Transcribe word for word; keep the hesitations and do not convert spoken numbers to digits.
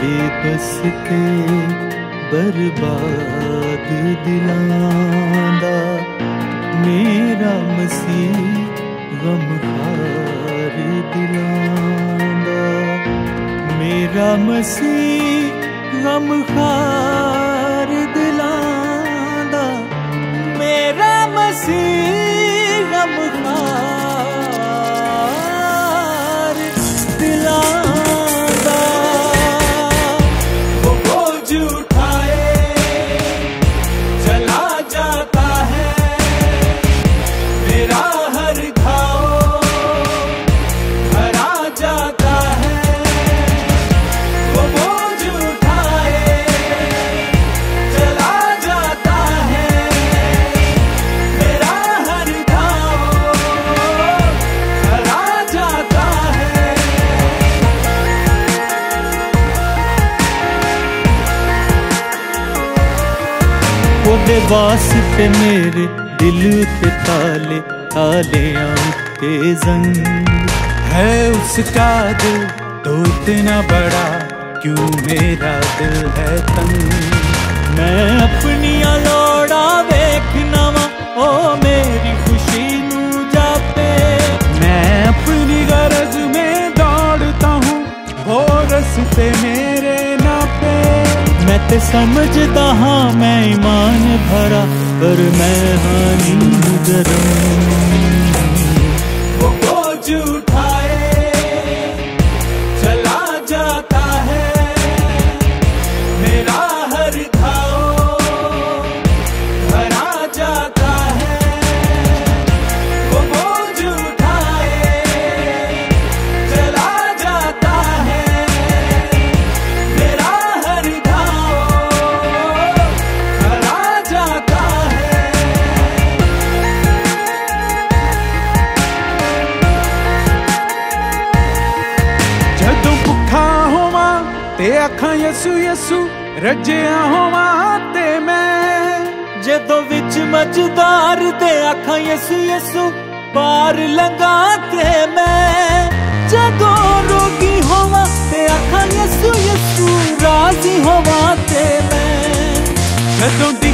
बेबस ते बर्बाद दिलां दा मेरा मसीह गमखार दिलां दा मेरा मसीह गमखार दिलां दा मेरा मसीह गमखार दिलां दा वो बोझ उठाए चला जाता है मेरा हर घाव भरा जाता है वो बोझ उठाए चला जाता है मेरा हर घाव भरा जाता है। ओदे वास्ते मेरे दिल पे ताले तालियां के जंग है उसका दिल तो इतना बड़ा क्यों मेरा दिल है तंग। मैं अपनी लोड़ा वेखना वा ओ मेरी खुशी नू जापे मैं अपनी गरज में दौड़ता हूँ वो रस्ते मेरे नापे मैं ते समझदा हाँ मैं ईमान भरा पर मैं हाँ नींद गरम वो बोझ उठाए चला जाता है मेरा हर घाव भरा जाता है वो बोझ उठाए चला जाता है मेरा हर घाव भरा जाता है। जदों भुखा होवां ते आखां यसू यसू रजिया होवां ते मैं जदों विच मझदार ते आखां यसू यसू पार लंघा ते मैं जदों रोगी होवां ते आखां यसू यसू राजी होवां ते मैं जदों